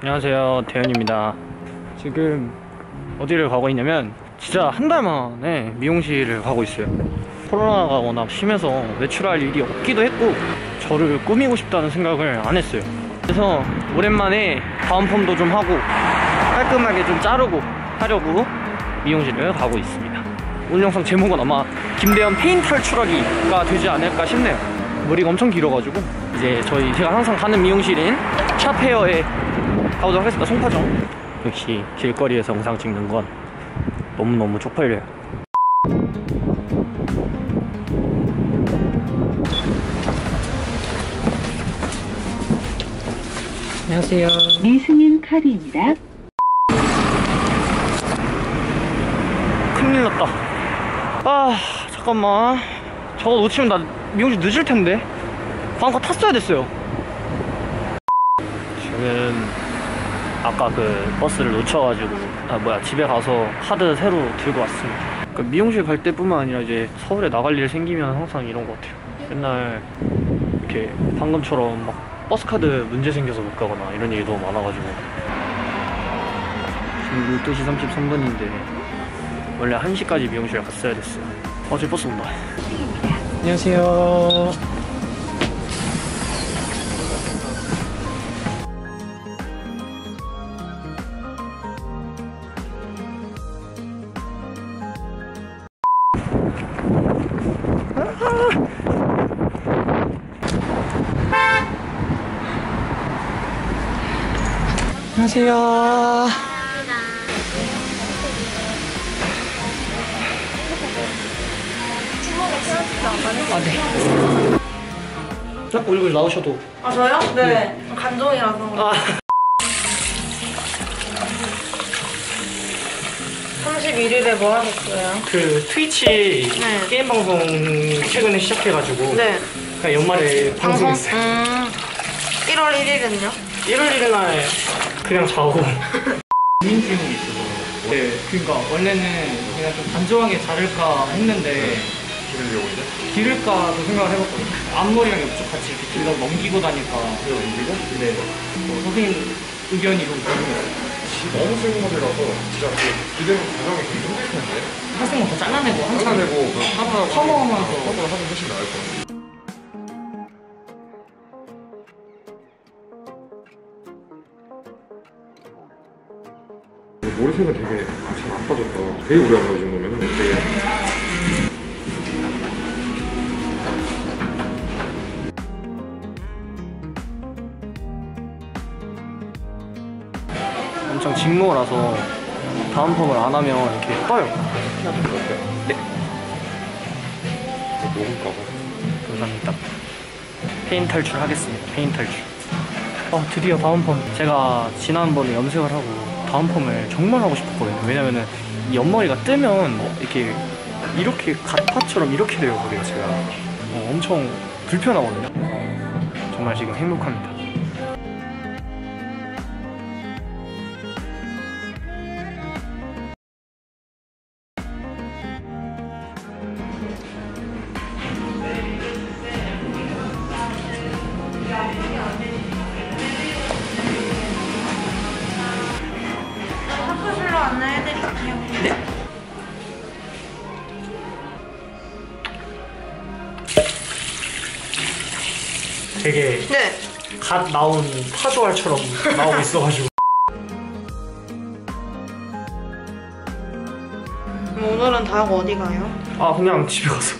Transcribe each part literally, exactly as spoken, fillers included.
안녕하세요, 대현입니다. 지금 어디를 가고 있냐면 진짜 한 달 만에 미용실을 가고 있어요. 코로나가 워낙 심해서 외출할 일이 없기도 했고 저를 꾸미고 싶다는 생각을 안 했어요. 그래서 오랜만에 다운펌도 좀 하고 깔끔하게 좀 자르고 하려고 미용실을 가고 있습니다. 오늘 영상 제목은 아마 김대현 페인 탈출하기가 되지 않을까 싶네요. 머리가 엄청 길어가지고 이제 저희 제가 항상 가는 미용실인 샵헤어에 가보도록 하겠습니다. 송파점. 역시 길거리에서 영상 찍는 건 너무너무 쪽팔려요. 안녕하세요. 미승인 카리입니다. 큰일 났다. 아 잠깐만, 저거 놓치면 나 미용실 늦을 텐데. 방금 탔어야 됐어요. 지금 아까 그 버스를 놓쳐가지고 아 뭐야 집에 가서 카드 새로 들고 왔습니다. 그러니까 미용실 갈 때뿐만 아니라 이제 서울에 나갈 일 생기면 항상 이런 것 같아요. 맨날 이렇게 방금처럼 막 버스카드 문제 생겨서 못 가거나 이런 일이 너무 많아가지고. 지금 열두 시 삼십삼 분인데 원래 한 시까지 미용실 갔어야 됐어요. 어, 저 버스 온다. 안녕하세요. 안녕하세요. 아, 네. 자꾸 얼굴 나오셔도. 아, 저요? 네. 네. 간종이라서. 아. 삼십일 일에 뭐 하셨어요? 그 트위치 네. 게임 방송 최근에 시작해가지고. 네. 그냥 연말에 방송? 방송했어요. 음. 일월 일일은요? 일월 일일 날 그냥 자고. 고민 질문이 있어서. 네. 그러니까 원래는 그냥 좀 단정하게 자를까 했는데. 기르려고 이제? 기를까도 생각을 해봤거든요. 앞머리랑 옆쪽 같이 이렇게 길러 넘기고 다니까. 그래요, 넘기고? 네. 어, 선생님 의견이 좀 궁금해요. 너무 생머리라서 진짜 그 기대는 과정이 되게 힘들 텐데. 학생은 더 잘라내고 한참 잘라내고 그 하다가 커버하면서 커버를 하면 훨씬 나을 것 같아요. 머리색은 되게 잘 안 빠졌다. 되게 오래 한 거야, 이 정도면. 되게. 엄청 직모라서 다운펌을 안 하면 이렇게 떠요. 네. 녹을까봐. 감사합니다. 페인 탈출 하겠습니다. 페인 탈출. 아 드디어 다운펌. 제가 지난번에 염색을 하고 다운펌을 정말 하고 싶었거든요. 왜냐면은 이 옆머리가 뜨면 이렇게 이렇게 갓파처럼 이렇게 돼요. 그래요 제가 어, 엄청 불편하거든요. 정말 지금 행복합니다. 학교실로 안내해드릴게요. 네. 되게 네. 갓 나온 파조알처럼 나오고 있어가지고. 그럼 오늘은 다 하고 어디 가요? 아 그냥 집에 가서.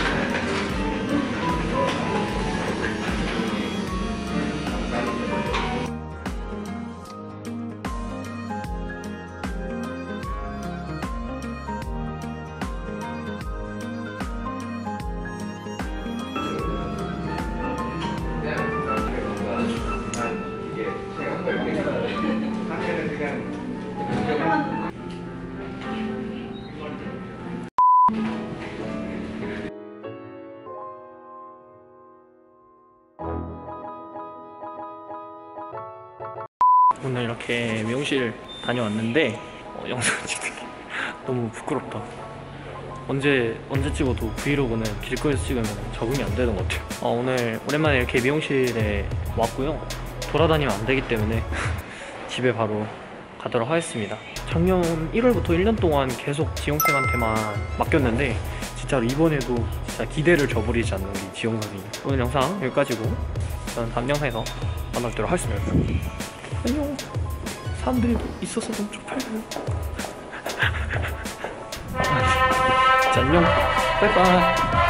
오늘 이렇게 미용실 다녀왔는데 어, 영상 찍는 게 너무 부끄럽다. 언제 언제 찍어도 브이로그는 길거리에서 찍으면 적응이 안 되는 것 같아요. 어, 오늘 오랜만에 이렇게 미용실에 왔고요. 돌아다니면 안 되기 때문에 집에 바로 가도록 하겠습니다. 작년 일월부터 일 년 동안 계속 지용쌤한테만 맡겼는데 진짜로 이번에도 진짜 기대를 저버리지 않는 우리 지용 선생님. 오늘 영상 여기까지고 저는 다음 영상에서 만나뵙도록 하겠습니다. 안녕. 사람들이 있어서 너무 쪽팔려요. 자, 안녕. 빠이빠이.